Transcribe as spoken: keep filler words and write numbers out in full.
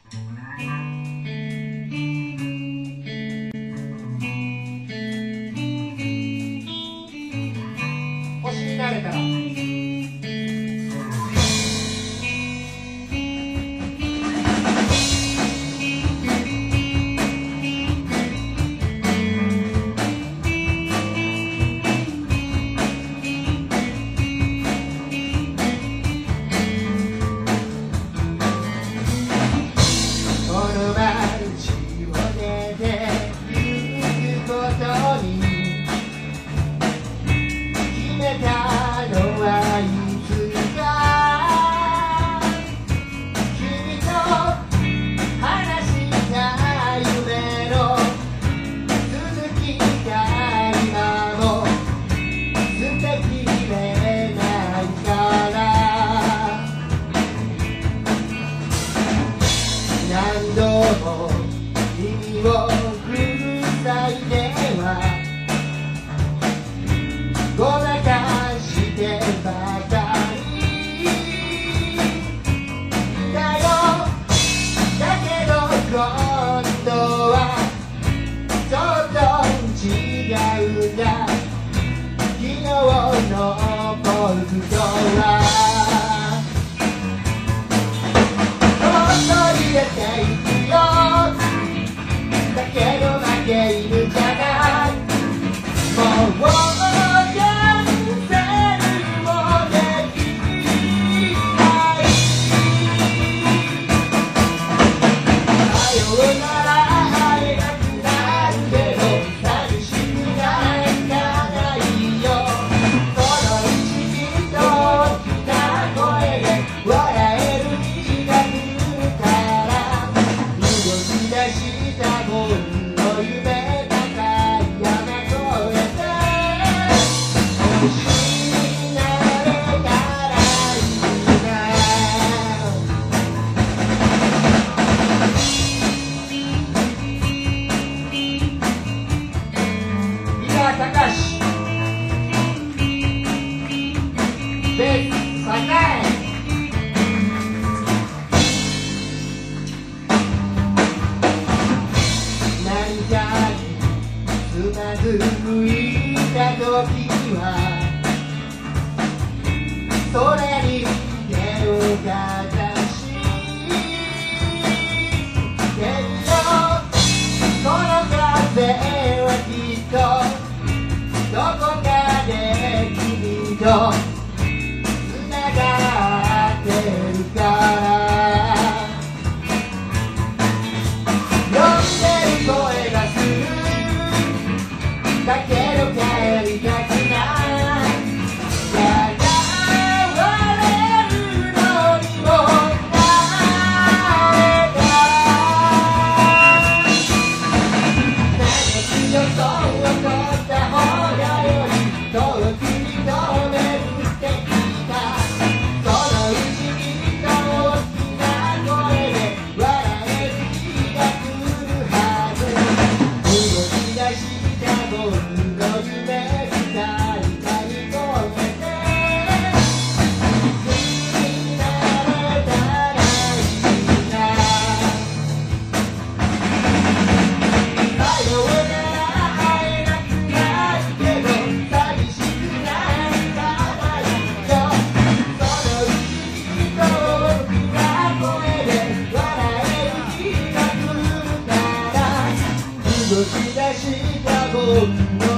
星になれたら何度も耳を塞いではごまかしてばかりだよ。だけど今度はちょっと違うんだ。昨日の僕とは出ていくよ。だけど負け犬じゃない。もうキャンセルもできない。さようなら会えなくなるけど寂しくなんかないよ。この不思議と大きな声で笑える日が来るから。出した僕の夢高い山越えて星になれたらいいな。井川隆ベース栄。何かにつまずいた時は空に手をかざしけるよ。この風はきっとどこかで君とつながってるから。声がするだけど帰りたくない。笑われるのにも慣れた。嘆きをそう怒った方がより遠くに飛べるって聞いた。その不思議と大きな声で笑える日が来るはず。出した僕の夢二人がに越えて好きになれたらいいな。さようなら会えなくなるけど寂しくなんかないよ。その不思議と大きな声で笑える日が来るから。動き出した僕の